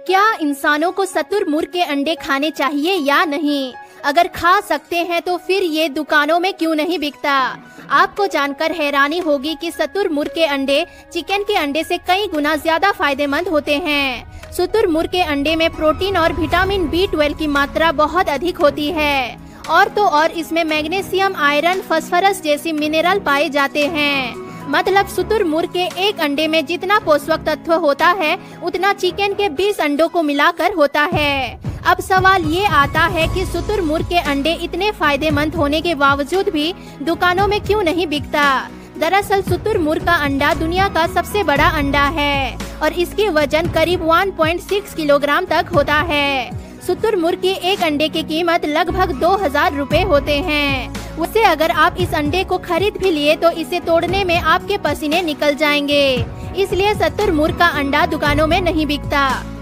क्या इंसानों को शुतुरमुर्ग के अंडे खाने चाहिए या नहीं? अगर खा सकते हैं तो फिर ये दुकानों में क्यों नहीं बिकता? आपको जानकर हैरानी होगी कि शुतुरमुर्ग के अंडे चिकन के अंडे से कई गुना ज्यादा फायदेमंद होते हैं। शुतुरमुर्ग के अंडे में प्रोटीन और विटामिन B12 की मात्रा बहुत अधिक होती है और तो और इसमें मैग्नीशियम, आयरन, फास्फोरस जैसी मिनरल पाए जाते हैं। मतलब शुतुरमुर्ग के एक अंडे में जितना पोषक तत्व होता है उतना चिकन के 20 अंडों को मिलाकर होता है। अब सवाल ये आता है कि शुतुरमुर्ग के अंडे इतने फायदेमंद होने के बावजूद भी दुकानों में क्यों नहीं बिकता? दरअसल शुतुरमुर्ग का अंडा दुनिया का सबसे बड़ा अंडा है और इसकी वजन करीब 1.6 किलोग्राम तक होता है। शुतुरमुर्ग के एक अंडे की कीमत लगभग 2000 रुपए होते हैं। उससे अगर आप इस अंडे को खरीद भी लिए तो इसे तोड़ने में आपके पसीने निकल जाएंगे। इसलिए शुतुरमुर्ग का अंडा दुकानों में नहीं बिकता।